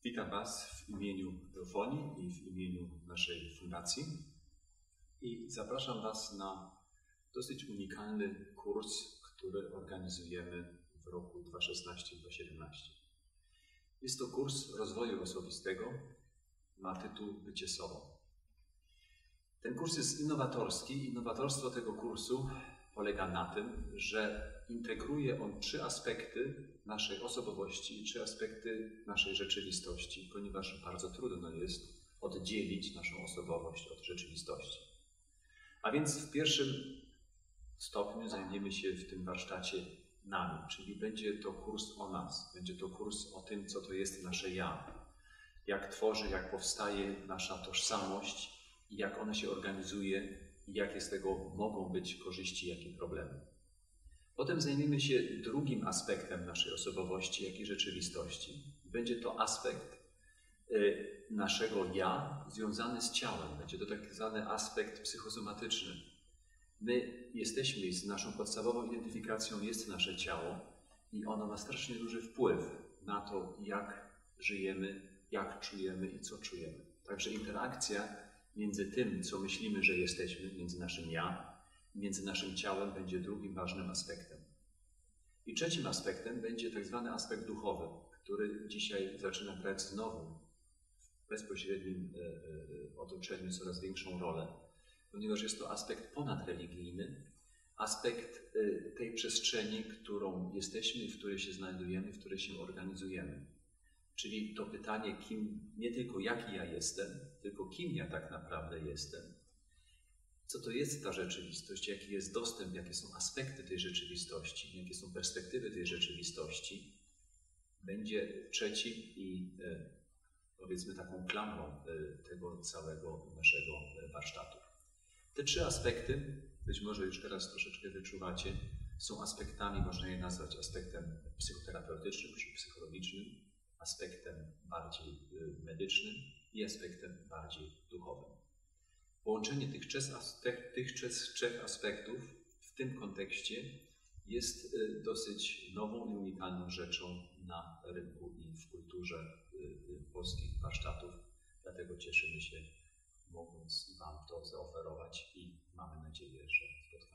Witam Was w imieniu Teofonii i w imieniu naszej fundacji i zapraszam Was na dosyć unikalny kurs, który organizujemy w roku 2016-2017. Jest to kurs rozwoju osobistego, ma tytuł Bycie sobą. Ten kurs jest innowatorski. Innowatorstwo tego kursu polega na tym, że integruje on 3 aspekty naszej osobowości i 3 aspekty naszej rzeczywistości, ponieważ bardzo trudno jest oddzielić naszą osobowość od rzeczywistości. A więc w pierwszym stopniu zajmiemy się w tym warsztacie nami, czyli będzie to kurs o nas, będzie to kurs o tym, co to jest nasze ja, jak tworzy, jak powstaje nasza tożsamość i jak ona się organizuje i jakie z tego mogą być korzyści, jakie problemy. Potem zajmiemy się drugim aspektem naszej osobowości, jak i rzeczywistości. Będzie to aspekt naszego ja związany z ciałem. Będzie to tak zwany aspekt psychosomatyczny. My jesteśmy, naszą podstawową identyfikacją jest nasze ciało i ono ma strasznie duży wpływ na to, jak żyjemy, jak czujemy i co czujemy. Także interakcja między tym, co myślimy, że jesteśmy, między naszym ja, między naszym ciałem będzie drugim ważnym aspektem. I trzecim aspektem będzie tak zwany aspekt duchowy, który dzisiaj zaczyna grać znowu w bezpośrednim otoczeniu coraz większą rolę, ponieważ jest to aspekt ponadreligijny, aspekt tej przestrzeni, którą jesteśmy, w której się znajdujemy, w której się organizujemy. Czyli to pytanie, kim, nie tylko jaki ja jestem, tylko kim ja tak naprawdę jestem. Co to jest ta rzeczywistość, jaki jest dostęp, jakie są aspekty tej rzeczywistości, jakie są perspektywy tej rzeczywistości, będzie trzecim i powiedzmy taką klamrą tego całego naszego warsztatu. Te 3 aspekty, być może już teraz troszeczkę wyczuwacie, są aspektami, można je nazwać aspektem psychoterapeutycznym czy psychologicznym, aspektem bardziej medycznym i aspektem bardziej duchowym. Połączenie tych 3 aspektów w tym kontekście jest dosyć nową i unikalną rzeczą na rynku i w kulturze polskich warsztatów. Dlatego cieszymy się, mogąc Wam to zaoferować i mamy nadzieję, że spotkamy